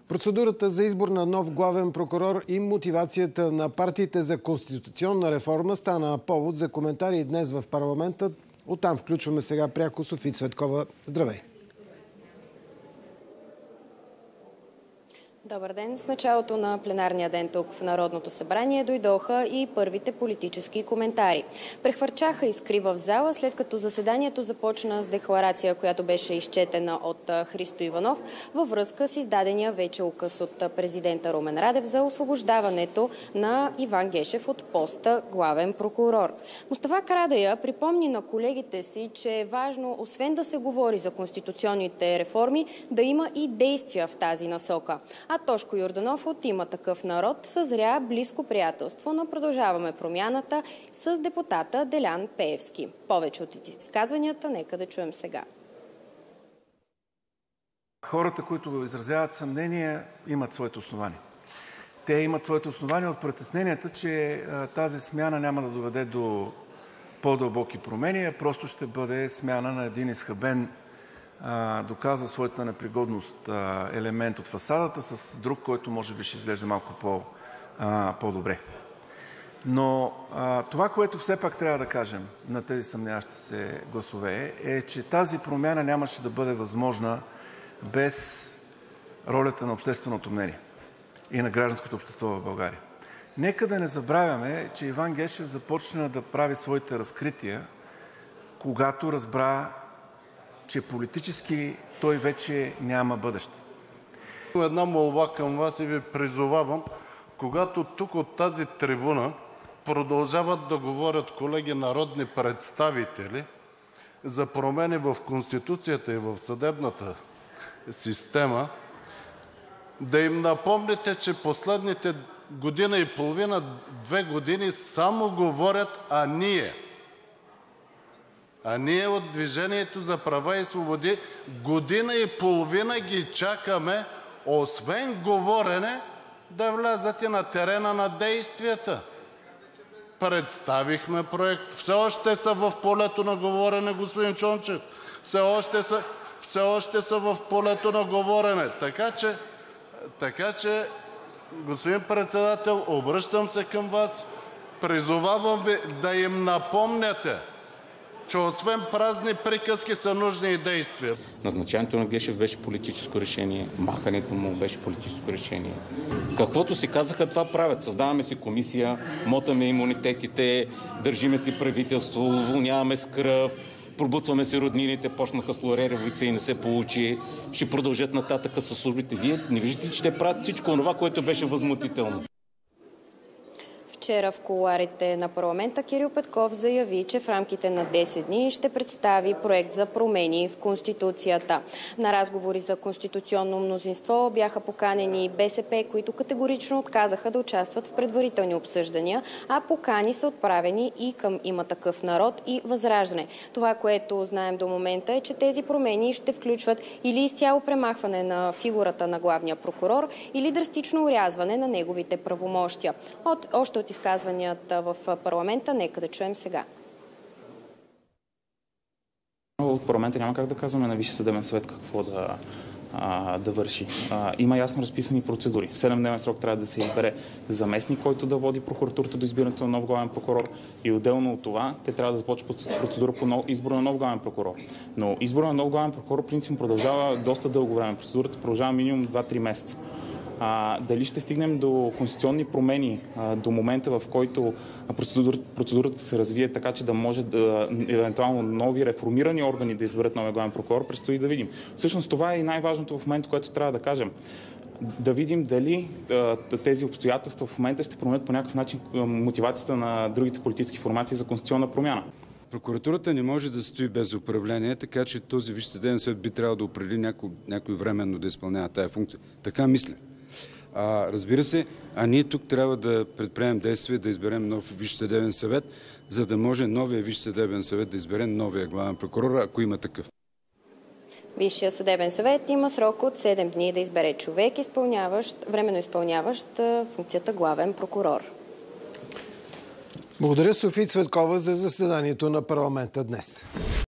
Процедурата за избор на нов главен прокурор и мотивацията на партиите за конституционна реформа стана повод за коментари днес в парламента. Оттам включваме сега пряко София Цветкова. Здравей! Добър ден! С началото на пленарния ден тук в Народното събрание дойдоха и първите политически коментари. Прехвърчаха искри в зала, след като заседанието започна с декларация, която беше изчетена от Христо Иванов във връзка с издадения вече указ от президента Румен Радев за освобождаването на Иван Гешев от поста главен прокурор. Мустафа Карадайъ припомни на колегите си, че е важно, освен да се говори за конституционните реформи, да има и действия в тази насока. А Тошко Йорданов от Има такъв народ съзря близко приятелство на Продължаваме промяната с депутата Делян Пеевски. Повече от изказванията нека да чуем сега. Хората, които изразяват съмнения, имат своите основания. Те имат своите основания от притесненията, че тази смяна няма да доведе до по-дълбоки промени, а просто ще бъде смяна на един изхабен, доказва своята непригодност елемент от фасадата с друг, който може би ще изглежда малко по-добре. Но това, което все пак трябва да кажем на тези съмняващи се гласове, е, че тази промяна нямаше да бъде възможна без ролята на общественото мнение и на гражданското общество в България. Нека да не забравяме, че Иван Гешев започна да прави своите разкрития, когато разбра, че политически той вече няма бъдеще. Една молба към вас и ви призовавам, когато тук от тази трибуна продължават да говорят колеги народни представители за промени в Конституцията и в съдебната система, да им напомните, че последните година и половина, 2 години само говорят А ние от Движението за права и свободи година и половина ги чакаме, освен говорене, да влязат и на терена на действията. Представихме проект. Все още са в полето на говорене, господин Чончев. Все още са в полето на говорене. Така че, господин Председател, обръщам се към Вас. Призовавам Ви да им напомняте, че освен празни приказки са нужни и действия. Назначението на Гешев беше политическо решение, махането му беше политическо решение. Каквото си казаха, това правят. Създаваме си комисия, мотаме имунитетите, държиме си правителство, уволняваме с кръв, пробутваме си роднините, почнаха с Лореревица и не се получи, ще продължат нататък със службите. Вие не виждате, че те правят всичко това, което беше възмутително. Вчера в кулоарите на парламента Кирил Петков заяви, че в рамките на 10 дни ще представи проект за промени в Конституцията. На разговори за конституционно мнозинство бяха поканени БСП, които категорично отказаха да участват в предварителни обсъждания, а покани са отправени и към Има такъв народ и Възраждане. Това, което знаем до момента, е, че тези промени ще включват или изцяло премахване на фигурата на главния прокурор, или драстично урязване на неговите правомощия. Още от изказванията в парламента, нека да чуем сега. От парламента няма как да казваме на Висшия съдебен съвет какво да върши. Има ясно разписани процедури. В 7-дневен срок трябва да се избере заместник, който да води прокуратурата до избирането на нов главен прокурор, и отделно от това те трябва да започнат процедура по избора на нов главен прокурор. Но избора на нов главен прокурор принцип продължава доста дълго време. Процедурата продължава минимум 2-3 месеца. Дали ще стигнем до конституционни промени до момента, в който процедурата се развие така, че да може евентуално нови реформирани органи да изберат новия главен прокурор, предстои да видим. Всъщност това е и най-важното в момента, което трябва да кажем. Да видим дали тези обстоятелства в момента ще променят по някакъв начин мотивацията на другите политически формации за конституционна промяна. Прокуратурата не може да стои без управление, така че този Висш съдебен съвет би трябвало да определи някой временно да изпълнява тая функция. Така мисля. Разбира се, ние тук трябва да предприемем действия да изберем нов Висш съдебен съвет, за да може новия Висш съдебен съвет да избере новия главен прокурор, ако има такъв. Висшия съдебен съвет има срок от 7 дни да избере човек, временно изпълняващ функцията главен прокурор. Благодаря, София Цветкова, за заседанието на парламента днес.